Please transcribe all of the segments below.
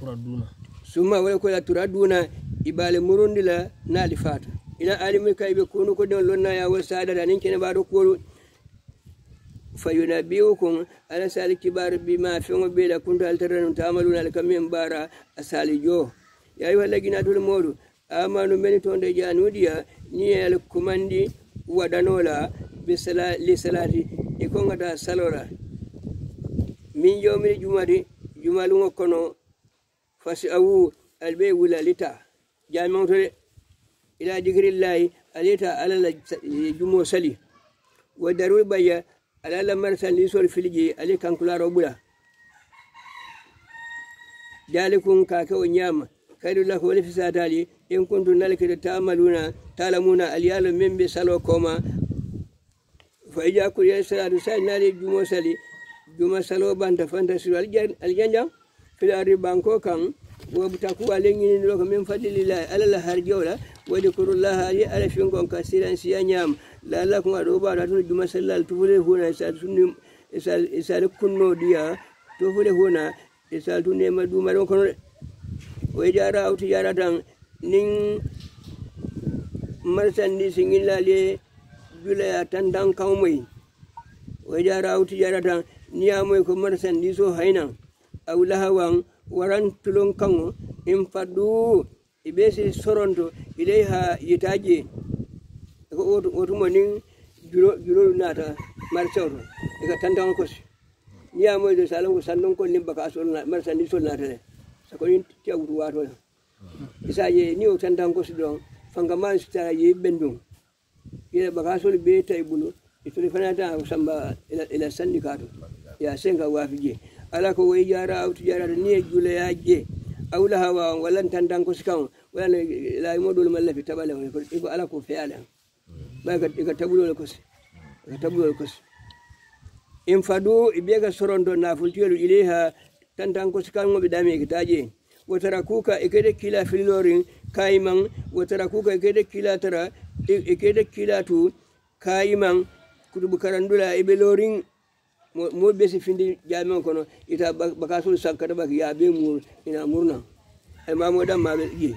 summa wala ko la turaduna ibale murundi la nali fata ila alimi kaybe kunu ko don lonna ya wasada da nin kene baro ko fayunabiukum ala sali kibar bima fi'u bi la kuntu altaranu ta'maluna lakum bara asali jo ya ayyuhal ladina dul modu amanu men tonde janudiya ni el kumandi wadanola bisala li salati e ko ngata salora min jomi jumadi jumalu kono fasi awu albe wula lita jami'an tore ila digrillahi alita alala jumo sali wa daru baya alala marsan li sol filji ali kankularo bula dalikun kaka o nyama kaidu la ko fi sadali in kuntum nalika ta'lamuna aliyalu min bi salo koma fa ija ku ya salatu sai nali jumo sali juma salo banta fantasi aljanja fil ardi banko kan وابتكوا علينا لو من فضل الله على الهرجولا وذكروا الله على فيكم كثيرا سيانيام لا لكم أروبا راتون جمع سلال تفوله هنا إسال كنو ديا تفوله هنا إسال توني مدو مدو كنو ويجارا أو تجارا دان نين مرسان دي سنين لالي جولا تندان كومي ويجارا أو تجارا دان نيامو يكو مرسان دي سو هينا أو لهوان waran tulon kango infadu ibesi soronto ileha yitaje ko otu monin juro nata marchoro eka tantan ko niya mo de salon ko sandon ko limba ka sol na marsandi sol nata le sako yin tiawru wato isaje ni o tantan ko don fanga man sta ye bendum ye baka sol be tay bulu ituli fanata samba ila sandikato ya senga wafije ala ko way jara aw tijara ni jule yaje aw la hawa walan tandan ko sikaw wala la modul malla fi tabala ko ala ko fiala ba ka tabulo ko in fadu ibega sorondo na fultiyo ileha tandan ko sikaw mo bidame kitaje watarakuka ikede kila filorin kaiman watarakuka ikede kila tara ikede kila tu kaiman kutubu karandula ibelorin mo besi findi jami'an kono ita bakasul sankata baki ya be mu ina murna ay mamo dam ma be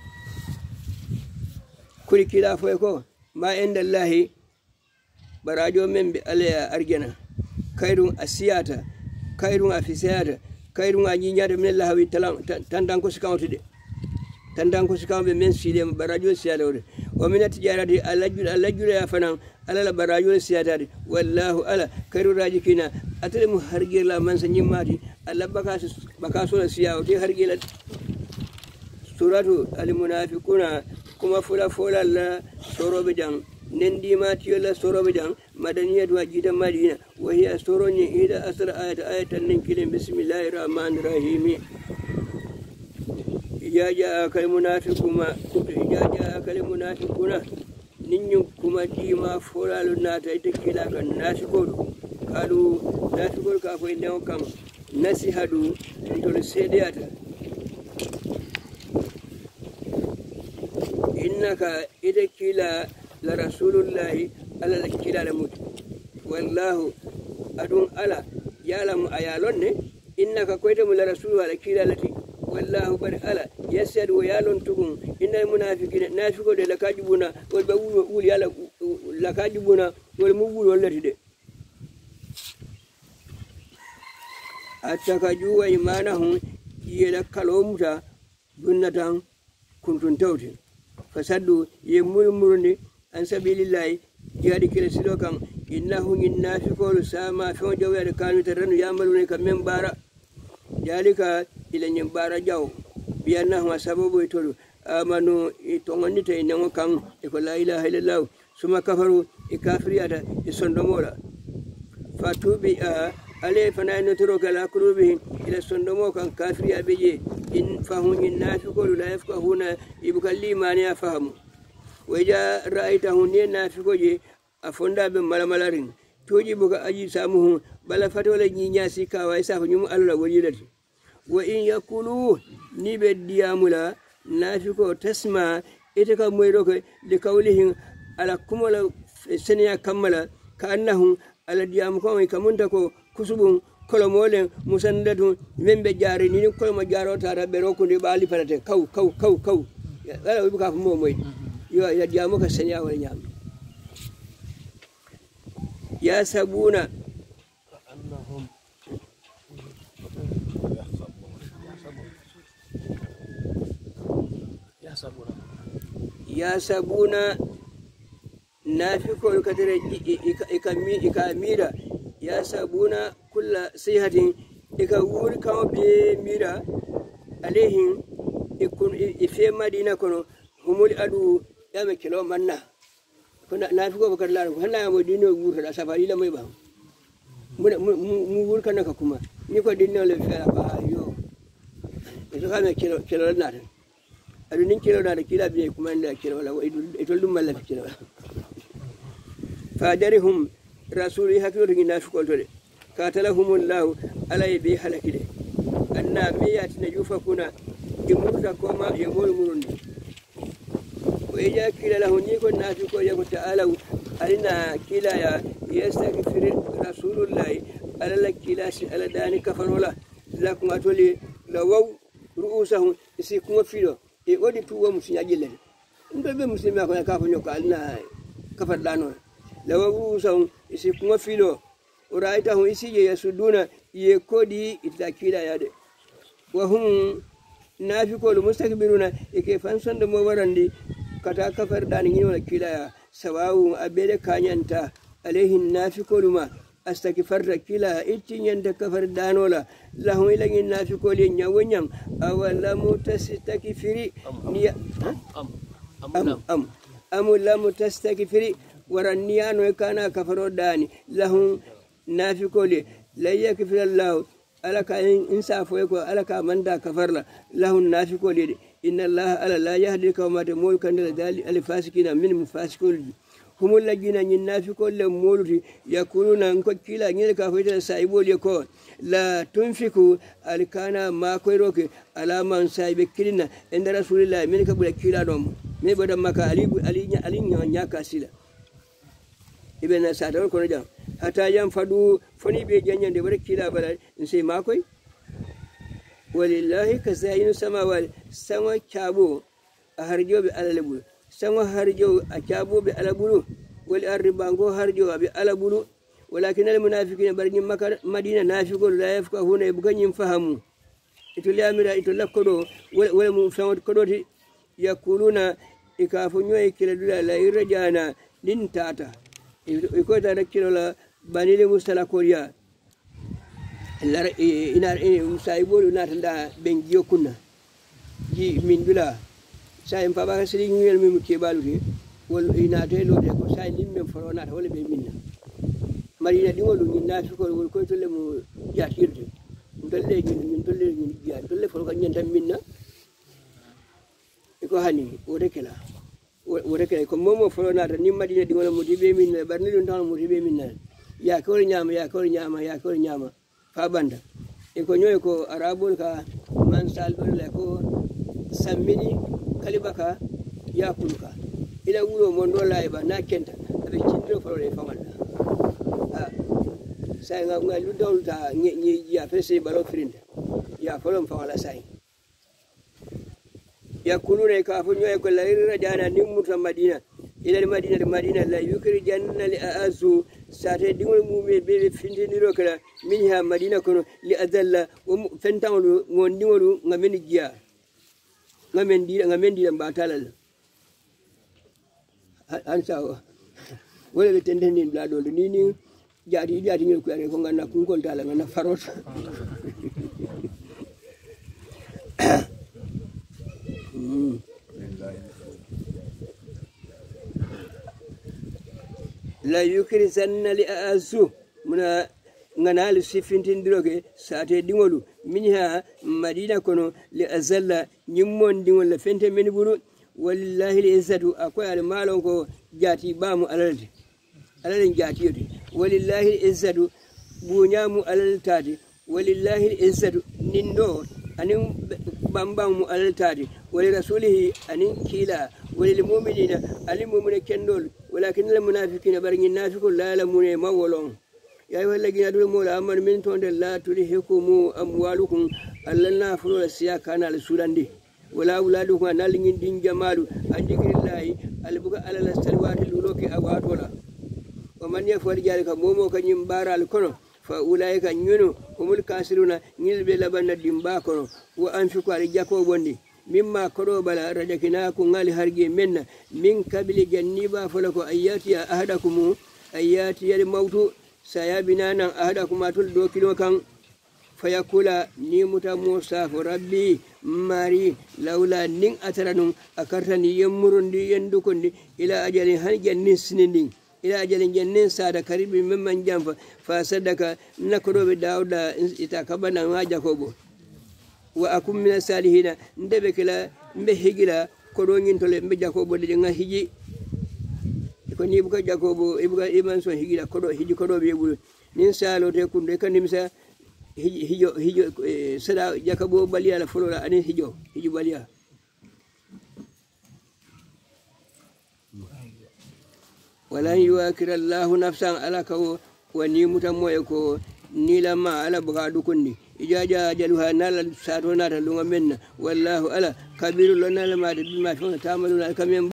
kuri kila fo ko ma inda allahi barajo men be alaya arjana kairun asiyata kairun afisiyata kairun anyinyade men lahawi tandan ko sikawtude tandan ko sikawbe men sile barajo siyada wa min tijarati alajul ya fanan ala la barajo siyada wallahu ala kairu rajikina atale mu hargela man sanyi mati alla bakaso la siyawo te hargela suratu al munafiquna kuma fola la sorobe jang nendi mati la sorobe jang madaniyat wajida madina wa hiya soroni ida asra ayatan nin kilim bismillahir rahmanir rahim ijaja kal munafiquna ninyu kuma dima fola na ta ita kila kan nafiqo kalu nafiqo ka ko inde kan nasihadu to sediyata innaka ida kila la rasulullahi ala kila la mut wallahu adun ala yalamu ayalonne innaka koyta mu la rasulu ala kila lati wallahu bar ala yasad wa yalon tugun innal munafiqina nafiqo de lakajibuna wal bawul ul yala lakajibuna wal mubul wallati de attakaju wa imanahum yela kalomta dunnatan kuntun tawti fasaddu yemurmurni an sabilillahi jadi kila silokan innahu nafiqul sama fi jawar kanu taranu yamaluna kam bara jalika ila nyambara jaw biyanna ma sababu itolu amanu itongonita inango kan ko la ilaha illallah suma kafaru ikafriyata isondomola fatubi ale fanayno toro kala kurubi ila sondomo kan kafriya beje in fahun nafiqul la yafqahuna ibkalli mani afahamu waja ra'aytahu ni nafiqoje afonda be malamalarin toji buga aji samuhu bala fatola nyinyasi kawa isa nyum Allah wajidati wa in yakulu ni be diamula nafiqo tasma ita ka moydo ko de kawlihin ala kumala seniya kamala ka annahum ala diam ko kamunta ko kusubun kolomole musandatu membe jari ni koloma jaro tara be rokundi bali palate kaw wala wibuka mo moy yo ya jamu ka senya wala nyam ya sabuna annahum ya sabuna nafikul kadire ikamira ya sabuna kulla sihatin ikawuri kawo be mira alehim ikun ife madina kono humul adu yame kilo manna kuna nafiko bakar laru hana mo dino gurta da safari la mai ba mu gurka naka kuma ni ko dinno le fera ba yo ito kame kilo na adu nin kilo da kila biye kuma da kilo la ito dum malla kilo fadarihum rasuli hakilo ngina fiko to de katalahumullahu alay bi halakide anna biyatina yufakuna imurta koma yemol murundi wa ija kila lahu niko nafiko yako ta'ala alina kila ya yastaghfir rasulullahi ala kila si ala dani kafarola lakum atoli lawaw ru'usahum isikuma filo e odi tuwa musinyajile ndobe muslima ko ka fanyo ka alina kafar dano lawaw ru'usahum isikuma filo uraitahum isije yasuduna yekodi itakila yade wa hum nafikul mustakbiruna ike fanson da mo warandi kata kafar dani ni wala kila ya sawawu abede kanyanta alaihin nafikul ma astakfarta kila itin da kafar danola lahum ilagin nafikul nyawanyam awala mutastakfiri ni am la mutastakfiri waranniyano kana kafaro dani lahum nafikul la yakfir Allah alaka insafo yako alaka manda kafarla lahun nafiqo de inna allaha ala la yahdi kawma ta mol kan dal al fasikina min mufasikul humul lagina nyin nafiqo le moluti yakuluna ko kila ngel ka fayta saibo de ko la tunfiku alkana ma koyroke alaman saibe kilina inda rasulullah min ka bula kila dom me bodan maka ali nyaka sila ibn sadar ko jam hata yan fadu foni be janyan de bar kila bala sai makoi walillahi kazayin samawal sama kabo a harjo bi alalbul sama harjo a kabo bi alabulu wal arribango harjo bi alabulu walakin al munafiqina barjin madina nafiqul la yafqahuna ibganyin fahamu itul yamira itul lakodo wala mu fawt kodoti yakuluna ikafunyo ikila dula la irjana din tata iko da kilo la banile mustala koria lar inar saibo na tanda bengiyo kunna ji min dula sai fa ba siri ngel mi ke balude wol ina telo de ko sai limme forona wala be minna marina dingolu ni nafi ko wol ko tolle mu yatirde dolle min dolle ni ya dolle foro ko nyanta minna ko hani wore kala ko momo forona ni madina dingolu mu dibe minna barni dun tan mu dibe minna ya ko nyama fa banda e ko nyoy ko arabul ka man salbul la ko sammini kalibaka ya kuluka ila wulo mondo laiba na kenta abe cindro foro famal sai nga lu dawta ni ya fese balo frinde ya folo fawala sai ya kulure ka fu nyoy ko la irjana nimuta madina ila madina la yukri janna li azu sate dingol mumbe be findiniro kala minha madina kono li adalla o fentawlu ngondingolu ngamen giya ngamen di batalal ansa wala be tendeni blado ni jadi ngel ko are ko ganna kungol dala ngana farot la yukri sanna li azu muna nganal sifintin droge sate dingolu minha madina kono li azalla nyimmon dingol la fente men buru wallahi al izzatu akoy al malon ko jati bamu alalde jati yodi wallahi al izzatu bunyamu alaltadi wallahi al izzatu nindo anin bambamu alaltadi wali rasulihi anin kila walil mu'minina alim mu'mina kendol ولكن المنافقين برغ النافق لا يعلمون ما ولون يا أيها الذين آمنوا أمر من تون لا تلهكم أموالكم ألنا فلو السياق كان على السودان دي ولا أولادكم نالين دين جمال عن ذكر الله البقاء على السلوات الولوك أوات ولا ومن يفعل ذلك مومو كان يمبارا الكونو فأولئك نينو هم الكاسرون نيل بلبن الدمبا كونو وأنفقوا على جاكو بوندي مما كرو بلا رجكناكم على هرجي منا من قبل جنبا فلكو أياتي أحدكم أياتي الموت سيابنا أحدكم أتول دوكيلو كان فيقول نيمت موسى ربي ماري لولا نين أترنم أكرتني يمرن دي يندكن دي إلى أجل هل جنين سنين إلى أجل جنين سادة قريب ممن جنف فصدق نكرو بداود إتاكبنا ما جاكوبو وأكون من الصالحين ندبك لا مهجلا كرونين تولي مجاكوبو دي جنا هجي كوني يبقى جاكوبو يبقى إيمان سو هجلا كرو هجي كرو بيقول ننسالو تكون ديكا نمسا hijo sada jakabo balia la folola ani hijo balia wala yuakira Allah nafsan alaka wa ni mutamoy ko ni lama ala buga dukunni ijaja jaluha nal satona ta lunga menna wallahu ala kabirul lana lama bima ta'maluna kam